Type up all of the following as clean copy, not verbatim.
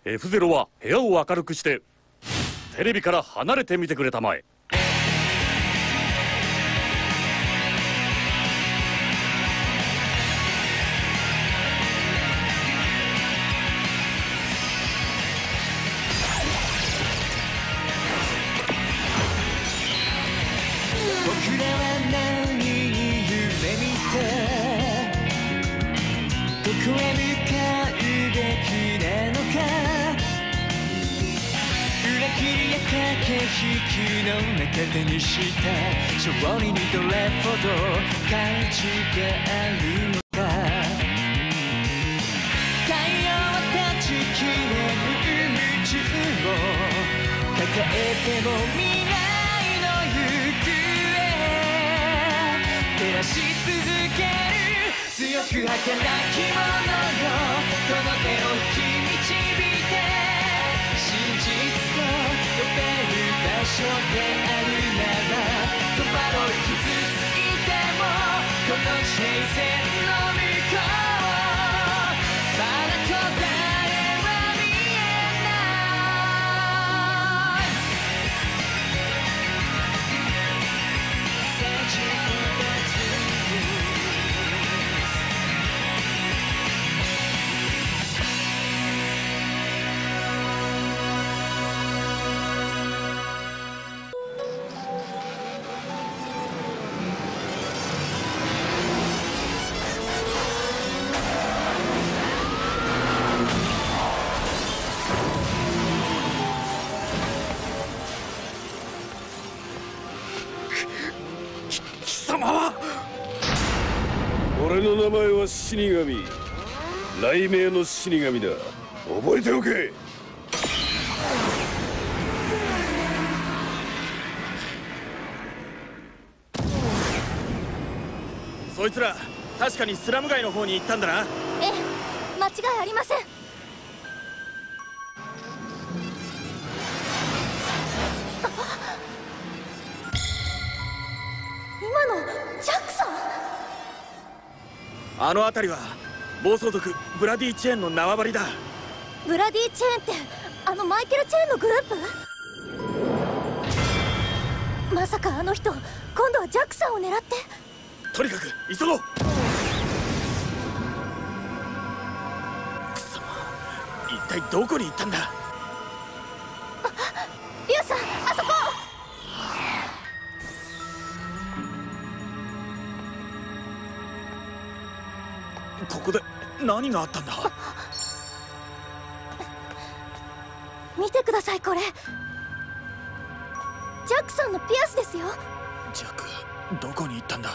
F0 は部屋を明るくしてテレビから離れてみてくれたまえ。 僕らは何に夢見てどこへ向かうべきなのか、裏切りや駆け引きの中手にした勝利にどれほど価値があるのか、太陽は断ち切れぬ宇宙を抱えても未来の行方照らし続ける強く儚きものよ、この手を引き導いて真実と呼べる場所であるなら、戸惑い傷ついてもこの地平線の向こうまだ答えは見えない。Searching for the truth. 貴様は。 俺の名前は死神、雷鳴の死神だ。覚えておけ。 そいつら確かにスラム街の方に行ったんだな。 ええ、間違いありません。今のジャックさん。 あの辺りは暴走族ブラディ・チェーンの縄張りだ。 ブラディ・チェーンってあのマイケル・チェーンのグループ？まさかあの人今度はジャックさんを狙って。 とにかく急ごう。くそ、一体どこに行ったんだ。 リュウさん、あそこ。 ここで何があったんだ。 見てください、これ。ジャックさんのピアスですよ。 ジャックどこに行ったんだ。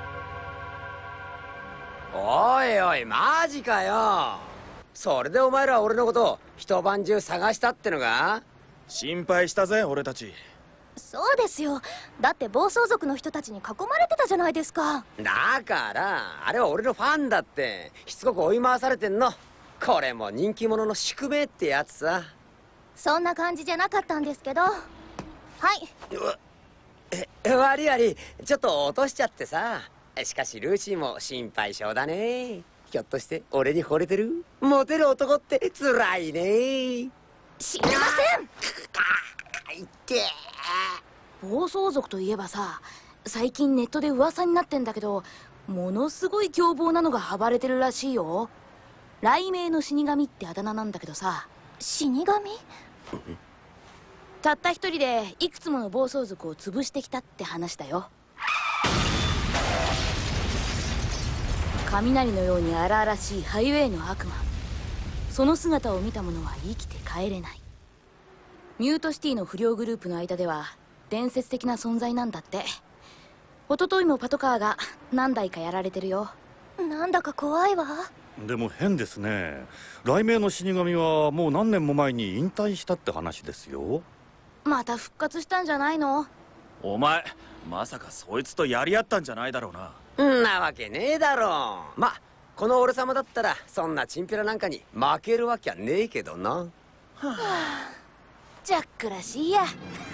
おいおい、マジかよ。それでお前ら俺のことを一晩中探したってのか。 心配したぜ俺たち。 そうですよ。だって暴走族の人たちに囲まれてたじゃないですか。 だからあれは俺のファンだってしつこく追い回されてんの。これも人気者の宿命ってやつさ。 そんな感じじゃなかったんですけど。はい。 悪い悪い、ちょっと落としちゃってさ。しかしルーシーも心配性だね。ひょっとして俺に惚れてる？モテる男ってつらいね。 知りません。 いって暴走族といえばさ、最近ネットで噂になってんだけど、ものすごい凶暴なのが暴れてるらしいよ。雷鳴の死神ってあだ名なんだけどさ。 死神？ たった一人でいくつもの暴走族を潰してきたって話だよ。雷のように荒々しいハイウェイの悪魔。その姿を見た者は生きて帰れない。ミュートシティの不良グループの間では伝説的な存在なんだって。一昨日もパトカーが何台かやられてるよ。 なんだか怖いわ。 でも変ですね。雷鳴の死神はもう何年も前に引退したって話ですよ。 また復活したんじゃないの？ お前まさかそいつとやり合ったんじゃないだろうな。 んなわけねえだろ。ま、この俺様だったらそんなチンピラなんかに負けるわけはねえけどな。はあ、ジャックらしいや。朝っ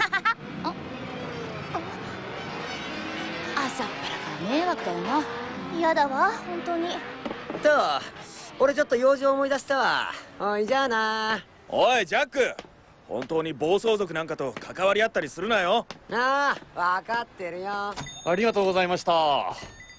ぱらから迷惑だよな。 嫌だわ、本当に。 と、俺ちょっと用事を思い出したわ。おい、じゃあな。 おいジャック、本当に暴走族なんかと関わり合ったりするなよ。 ああ、分かってるよ。 ありがとうございました。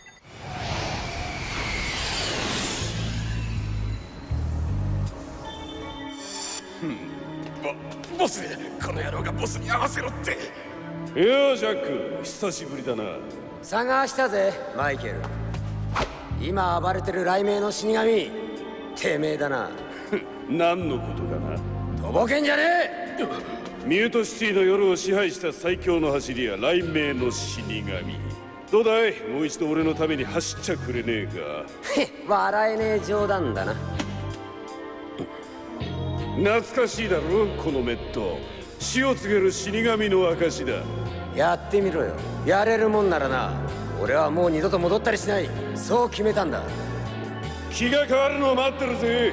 ボス、この野郎がボスに合わせろって。いやジャック、久しぶりだな。 探したぜマイケル。今暴れてる雷鳴の死神、てめえだな。 何のことかな。 とぼけんじゃねえ。 ミュートシティの夜を支配した最強の走り屋雷鳴の死神。どうだい、もう一度俺のために走っちゃくれねえか。 笑えねえ冗談だな。 懐かしいだろこのメット。死を告げる死神の証だ。 やってみろよ。やれるもんならな。俺はもう二度と戻ったりしない。そう決めたんだ。 気が変わるのを待ってるぜ。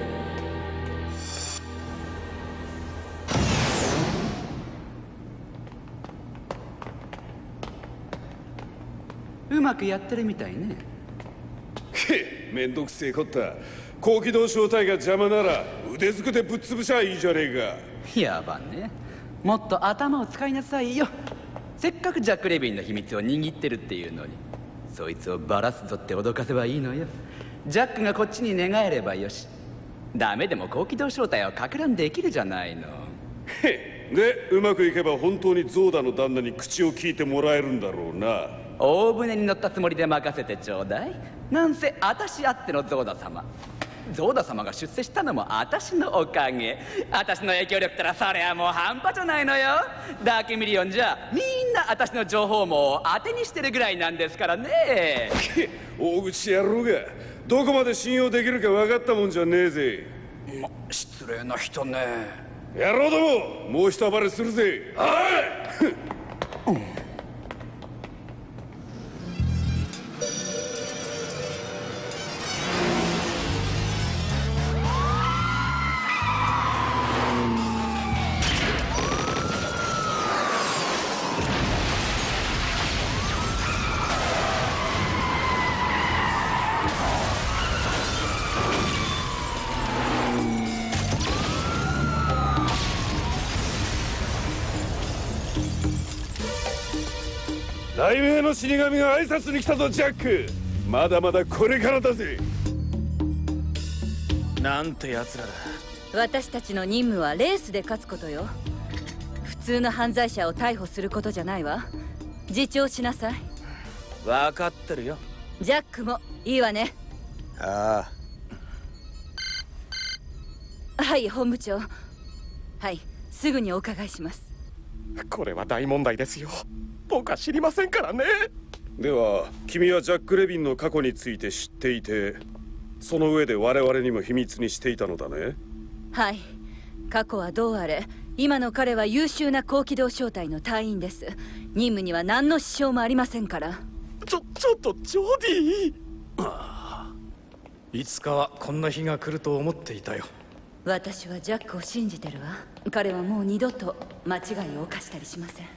うまくやってるみたいね。 へっ、めんどくせえこった。高機動小隊が邪魔なら腕ずくでぶっ潰しゃいいじゃねえか。 やばね。もっと頭を使いなさいよ。せっかくジャック・レビンの秘密を握ってるっていうのに、そいつをバラすぞって脅かせばいいのよ。ジャックがこっちに寝返ればよし。ダメでも高機動小隊をかく乱できるじゃないの。 へっ、でうまくいけば本当にゾーダの旦那に口を聞いてもらえるんだろうな。 大船に乗ったつもりで任せてちょうだい。なんせ私あってのゾーダ様。ゾーダ様が出世したのも私のおかげ。私の影響力ったらそれはもう半端じゃないのよ。ダークミリオンじゃみんな私の情報網を当てにしてるぐらいなんですからね。 大口野郎がどこまで信用できるか分かったもんじゃねえぜ。 失礼な人ね。 野郎ども、もう一暴れするぜ。はい。雷鳴の死神が挨拶に来たぞジャック。まだまだこれからだぜ。 なんてやつらだ。 私たちの任務はレースで勝つことよ。普通の犯罪者を逮捕することじゃないわ。自重しなさい。 分かってるよ。 ジャックもいいわね。 ああ。 はい本部長。はいすぐにお伺いします。 これは大問題ですよ。僕は知りませんからね。 では君はジャック・レビンの過去について知っていて、その上で我々にも秘密にしていたのだね。 はい、過去はどうあれ今の彼は優秀な高機動小隊の隊員です。任務には何の支障もありませんから。 ちょっとジョディ。いつかはこんな日が来ると思っていたよ。 私はジャックを信じてるわ。彼はもう二度と間違いを犯したりしません。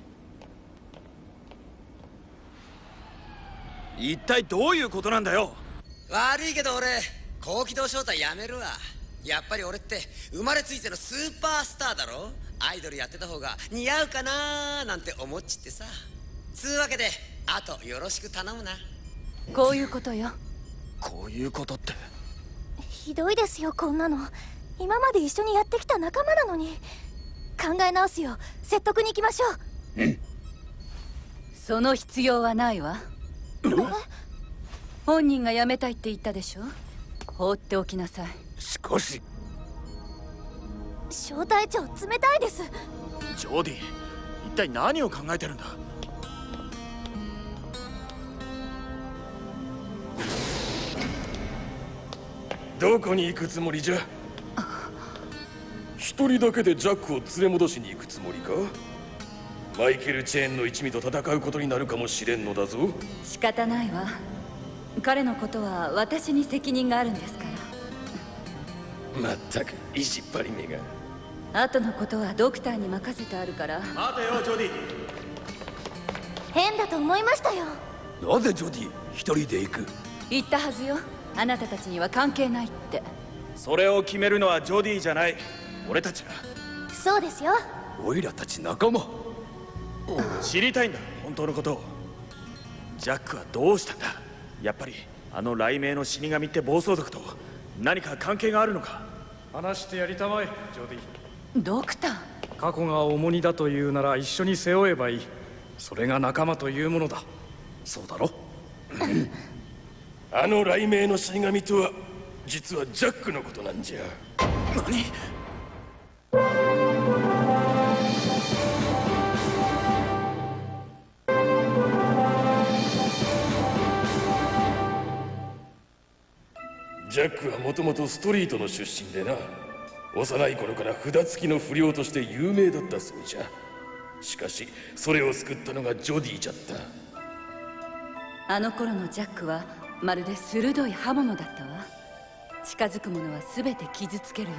一体どういうことなんだよ。 悪いけど俺高機動小隊やめるわ。やっぱり俺って生まれついてのスーパースターだろ。アイドルやってた方が似合うかなーなんて思っちってさ。つうわけであとよろしく頼むな。 こういうことよ。 こういうことって。 ひどいですよこんなの。今まで一緒にやってきた仲間なのに。考え直すよ。説得に行きましょう。 その必要はないわ。本人が辞めたいって言ったでしょ。放っておきなさい。 しかし小隊長冷たいです。 ジョディ、一体何を考えてるんだ。 どこに行くつもりじゃ。一人だけでジャックを連れ戻しに行くつもりか。マイケル・チェーンの一味と戦うことになるかもしれんのだぞ。 仕方ないわ。彼のことは私に責任があるんですから。 まったく意地っ張りめが。 後のことはドクターに任せてあるから。 待てよジョディ。 変だと思いましたよ。 なぜジョディ一人で行く。 言ったはずよ。あなたたちには関係ないって。 それを決めるのはジョディじゃない。 俺たちが。 そうですよ。 オイラたち仲間。知りたいんだ、本当のことを。ジャックはどうしたんだ。やっぱりあの雷鳴の死神って暴走族と何か関係があるのか。 話してやりたまえ、ジョディ。 ドクター、 過去が重荷だというなら一緒に背負えばいい。それが仲間というものだ。そうだろ。 あの雷鳴の死神とは実はジャックのことなんじゃ。 何？ ジャックはもともとストリートの出身でな、幼い頃から札付きの不良として有名だったそうじゃ。しかしそれを救ったのがジョディじゃった。 あの頃のジャックはまるで鋭い刃物だったわ。近づくものは全て傷つけるよう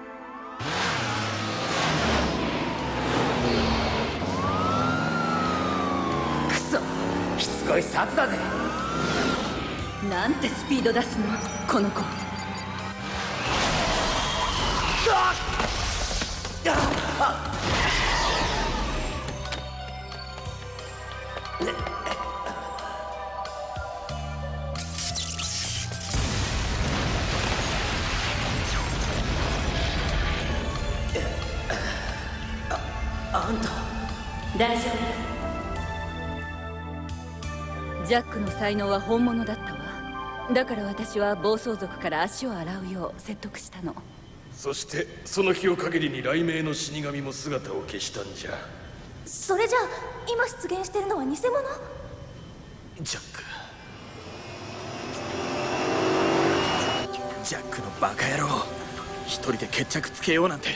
クソ、しつこい殺だぜ。 な。なんてスピード出すのこの子。あんた大丈夫。ジャックの才能は本物だったわ。だから私は暴走族から足を洗うよう説得したの。 そしてその日を限りに雷鳴の死神も姿を消したんじゃ。 それじゃあ今出現してるのは偽物？ ジャック。ジャックのバカ野郎、一人で決着つけようなんて。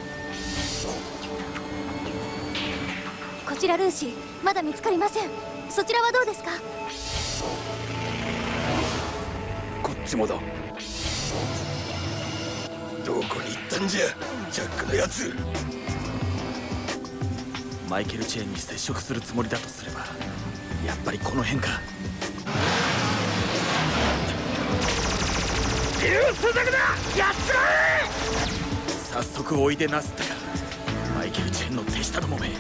こちらルーシー、まだ見つかりません。そちらはどうですか？ こっちもだ。どこに行ったんじゃジャックのやつ。 マイケル・チェーンに接触するつもりだとすれば、やっぱりこの辺か。 竜スザクだ、やっつらえ。 早速おいでなすったか、マイケル・チェーンの手下どもめ。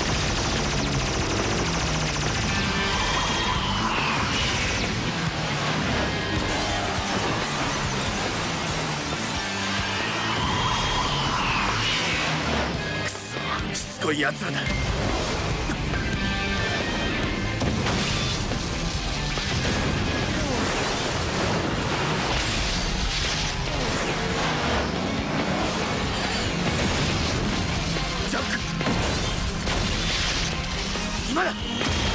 しつこいやつらだ。ジャック、今だ。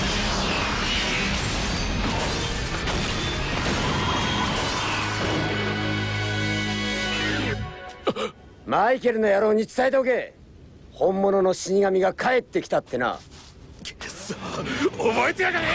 マイケルの野郎に伝えておけ。本物の死神が帰ってきたってな。 さあ覚えてやがれ。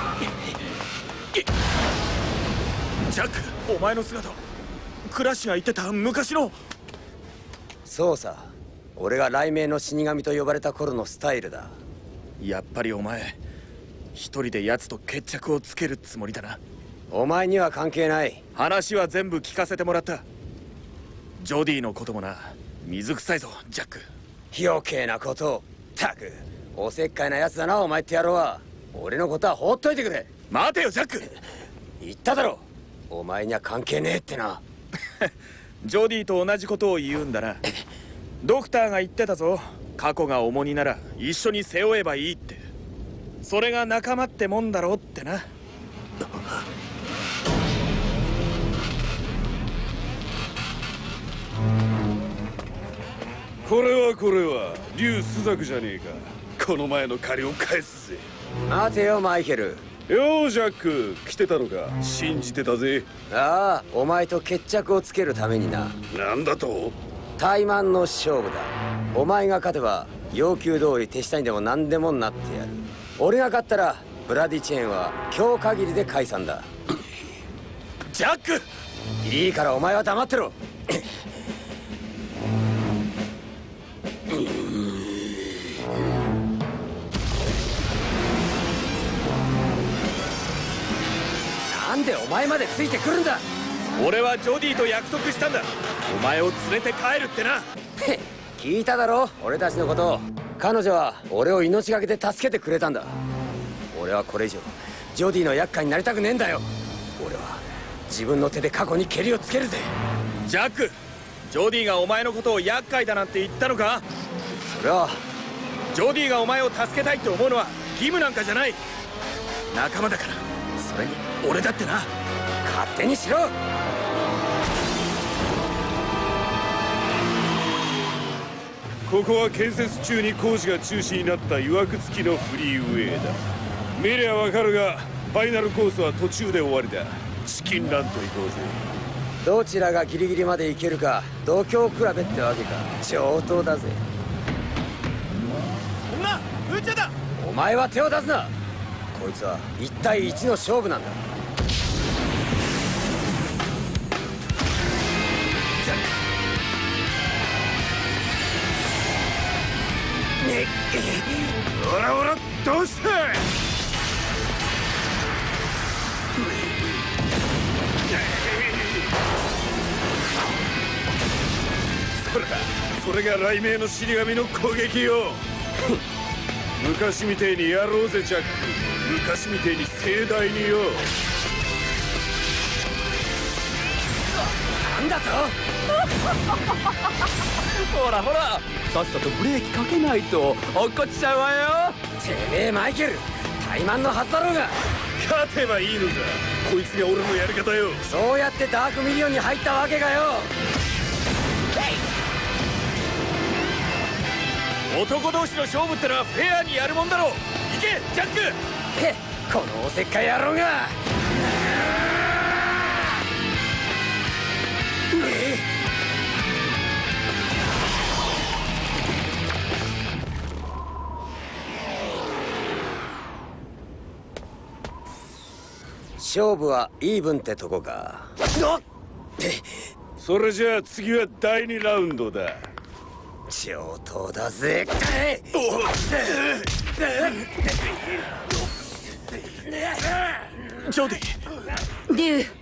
ジャック、お前の姿、クラッシュが言ってた昔の。 そうさ、俺が雷鳴の死神と呼ばれた頃のスタイルだ。 やっぱりお前一人で奴と決着をつけるつもりだな。 お前には関係ない。 話は全部聞かせてもらった。ジョディのこともな。水臭いぞジャック。 余計なことを。ったくおせっかいなやつだなお前って野郎は。俺のことは放っといてくれ。 待てよジャック。 言っただろ、お前には関係ねえってな。 ジョディと同じことを言うんだな。ドクターが言ってたぞ、過去が重荷なら一緒に背負えばいいって。それが仲間ってもんだろってな。 これは竜スザクじゃねえか。この前の借りを返すぜ。 待てよマイケル。 ようジャック、来てたのか。信じてたぜ。 ああ、お前と決着をつけるためにな。 なんだと？ 怠慢の勝負だ。お前が勝てば要求通り手下にでも何でもなってやる。俺が勝ったらブラディチェーンは今日限りで解散だ。 ジャック、 いいからお前は黙ってろ。なんでお前までついてくるんだ。 俺はジョディと約束したんだ。お前を連れて帰るってな。 へっ、聞いただろ俺たちのこと。彼女は俺を命がけで助けてくれたんだ。俺はこれ以上ジョディの厄介になりたくねえんだよ。俺は自分の手で過去にケリをつけるぜ。 ジャック、ジョディがお前のことを厄介だなんて言ったのか？ それはジョディがお前を助けたいって思うのは義務なんかじゃない。仲間だから。それに俺だってな。 勝手にしろ。 ここは建設中に工事が中止になった曰く付きのフリーウェイだ。見りゃわかるがファイナルコースは途中で終わりだ。チキンランと行こうぜ。 どちらがギリギリまで行けるか度胸比べってわけか。上等だぜ。 そんな無茶だ。 お前は手を出すな。こいつは1対1の勝負なんだ。 おらおら、どうした？それが雷鳴の死神の攻撃よ。昔みてえにやろうぜジャック。昔みてえに盛大によ。 なんだと？ ほらほら、さっさとブレーキかけないと落っこちちゃうわよ。 てめえマイケル、怠慢のはずだろうが。 勝てばいいのか。こいつが俺のやり方よ。 そうやってダークミリオンに入ったわけかよ。 男同士の勝負ってのはフェアにやるもんだろう。行けジャック。 へっ、このおせっかい野郎が。勝負はイーブンってとこか。 それじゃあ次は第2ラウンドだ。 上等だぜ。 ジョディ。 リュウ。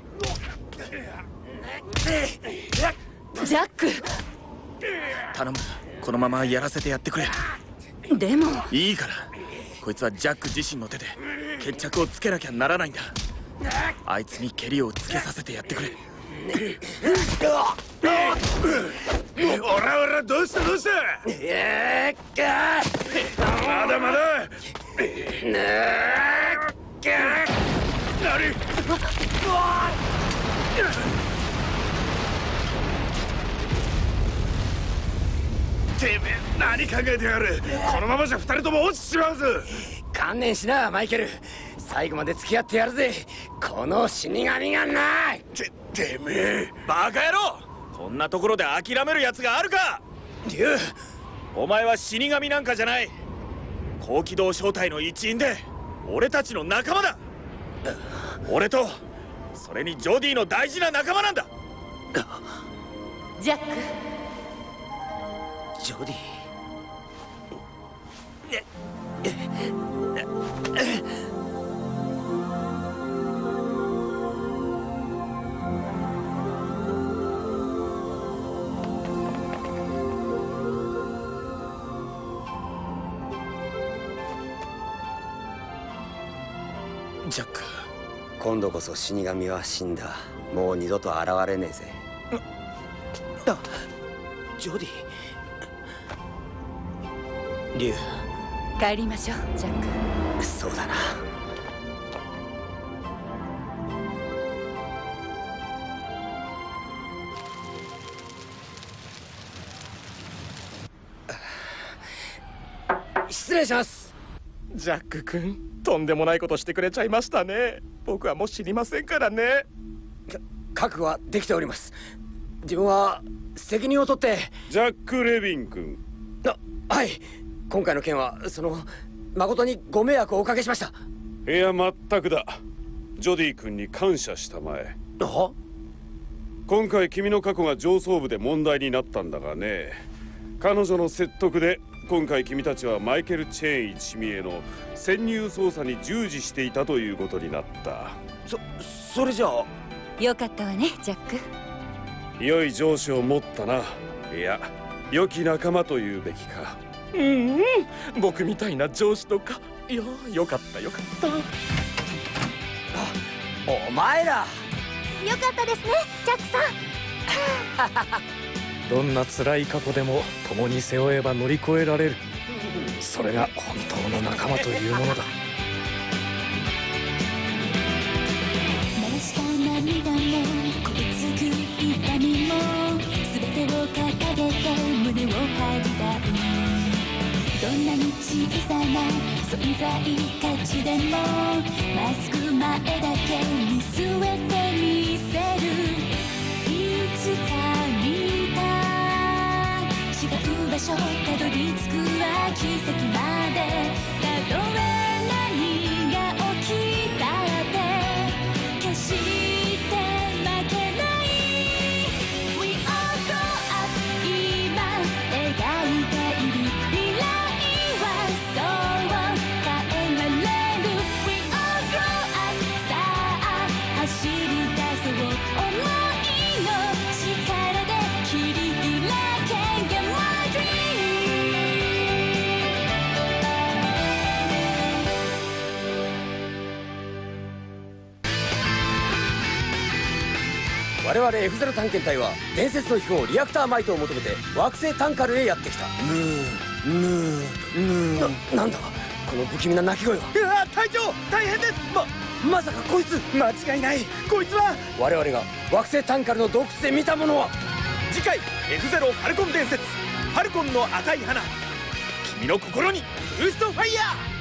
ジャック。 頼む、このままやらせてやってくれ。 でもいいから。こいつはジャック自身の手で決着をつけなきゃならないんだ。あいつにケリをつけさせてやってくれ。 おらおら、どうしたどうした？まだまだ。何？てめえ何考えてやる。このままじゃ2人とも落ちちまうぞ。 観念しなマイケル。最後まで付き合ってやるぜ、この死神がな。 てめえバカ野郎、こんなところで諦めるやつがあるか。 リュウ、 お前は死神なんかじゃない。高機動小隊の一員で俺たちの仲間だ。俺とそれにジョディの大事な仲間なんだ。 ジャック。 ジョディ。 ジャック、 今度こそ死神は死んだ。もう二度と現れねえぜ。あ、ジョディ。リュウ、 帰りましょうジャック。 そうだな。失礼します。 ジャック君、とんでもないことしてくれちゃいましたね。僕はもう知りませんからね。 覚悟はできております。自分は責任を取って。 ジャック・レビン君。 はい、今回の件は誠にご迷惑をおかけしました。 いや全くだ。ジョディ君に感謝したまえ。今回君の過去が上層部で問題になったんだがね、彼女の説得で今回君たちはマイケル・チェーン一味への潜入捜査に従事していたということになった。 それじゃあよかったわねジャック。 良い上司を持ったな。いや、良き仲間というべきか。 僕みたいな上司とか。いや、よかったよかった。 お前らよかったですねジャックさん。 どんな辛い過去でも共に背負えば乗り越えられる。それが本当の仲間というものだ。 流した涙も凍りつく痛みも全てを掲げて胸を張りたい。どんなに小さな存在価値でもまっすぐ前だけ見据えてみせる。いつか見た違う場所たどり着くは奇跡まで。たとえ何が起きたって決して負けない。 We all grow up 今描いている未来はそう変えられる。 We all grow up さあ走り出そう想いの力で切り開け Get my dream。 我々 F0 探検隊は伝説の秘宝リアクターマイトを求めて惑星タンカルへやってきた。なんだこの不気味な鳴き声は。 うわ、隊長大変です。 まさかこいつ。 間違いない。こいつは我々が惑星タンカルの洞窟で見たものは。 次回 F0 ファルコン伝説、ファルコンの赤い花。君の心にブーストファイヤー。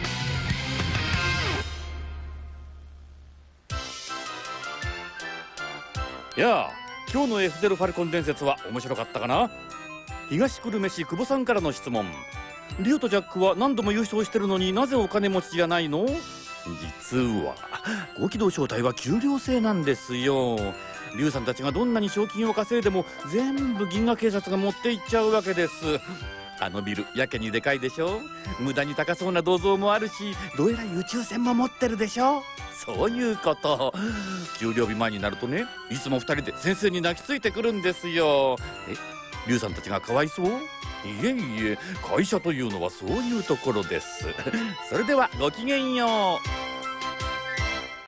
いやあ、今日の F0 ファルコン伝説は面白かったかな。東久留米市久保さんからの質問。リオとジャックは何度も優勝してるのになぜお金持ちじゃないの。実は高機動小隊は給料制なんですよ。リュウさんたちがどんなに賞金を稼いでも全部銀河警察が持っていっちゃうわけです。あのビルやけにでかいでしょ。無駄に高そうな銅像もあるし、どえらい宇宙船も持ってるでしょ。そういうこと。給料日前になるとね、いつも2人で先生に泣きついてくるんですよ。リュウさんたちがかわいそう？いえいえ、会社というのはそういうところです。それではごきげんよう。